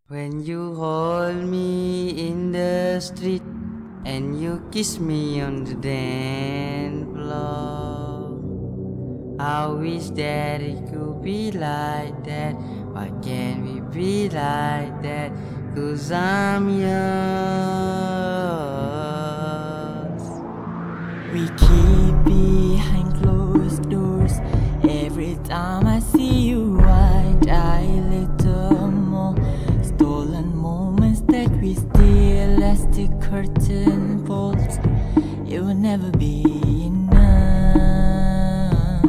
When you hold me in the street and you kiss me on the dance floor, I wish that it could be like that. Why can't we be like that? 'Cause I'm yours. We keep behind closed doors. Every time I see you, I die a little more. Stolen moments that we steal as the curtain falls. It will never be enough.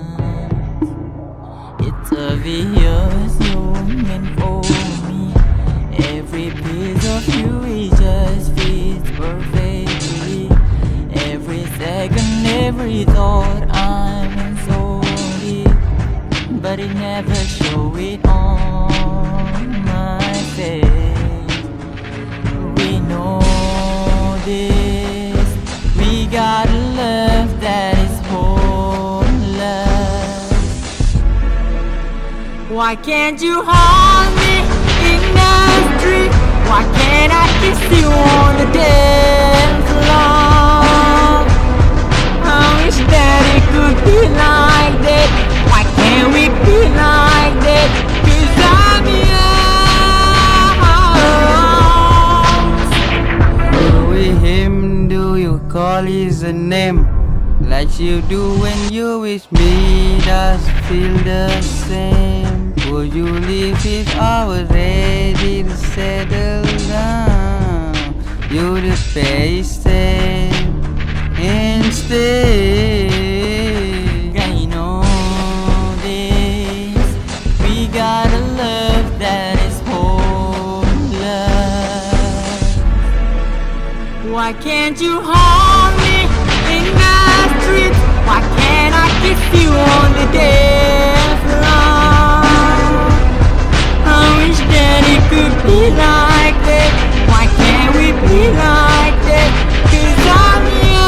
It's obvious you're meant for me. Every piece of you, it just fits perfectly. Every second, every thought, I'm in so deep, but it never show it on my face. We know this, we got a love that is hopeless. Why can't you hold me in the street? Why can't I kiss you on the dance floor? I wish that it could be like that. Why can't we be like that? 'Cause I'm yours. With him, do you call his name like you do when you with me? Does it feel the same? Would you leave if I was ready to settle down? You the patient instead. I know this, we got a love that is hopeless. Why can't you hold me in the street? Why can't I kiss you on the dance floor? I wish that it could be like that. Why can't we be like that? 'Cause I'm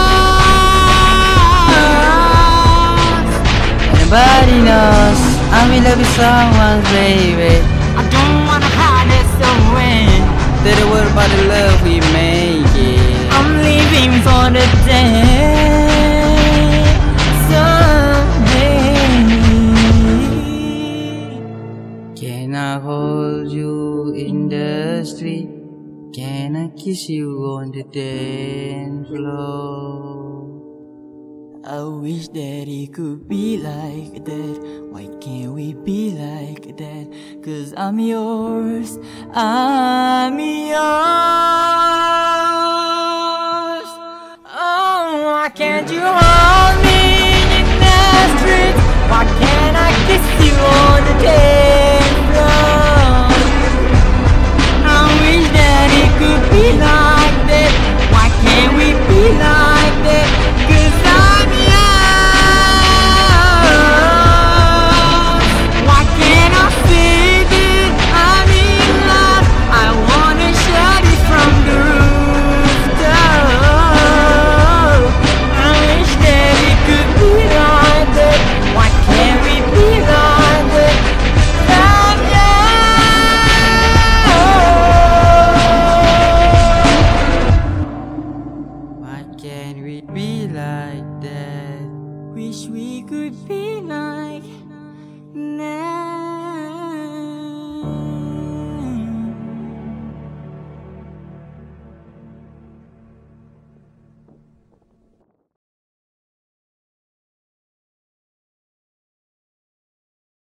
yours. Everybody knows I'm in love with someone, baby. I don't wanna hide it somewhere. Tell the world about the love we make it. I'm leaving for the day someday. Can I hold you in the street? Can I kiss you on the dance floor? I wish that it could be like that. Why can't we be like that? 'Cause I'm yours, I'm yours. Oh, why can't you